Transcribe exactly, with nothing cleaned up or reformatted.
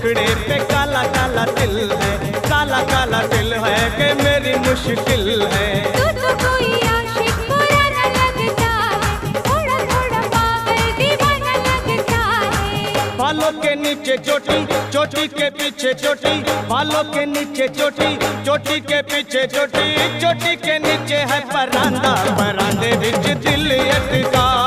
मुखड़े पे काला काला दिल है, काला काला दिल है कि मेरी मुश्किल है। तू तो कोई आशिक पुराना लगता है, थोड़ा थोड़ा पागल दीवाना लगता है। बालों के नीचे चोटी, चोटी के पीछे चोटी, बालों के नीचे चोटी, चोटी के पीछे चोटी, चोटी के नीचे है परांदा, परांदे विच दिल अटका।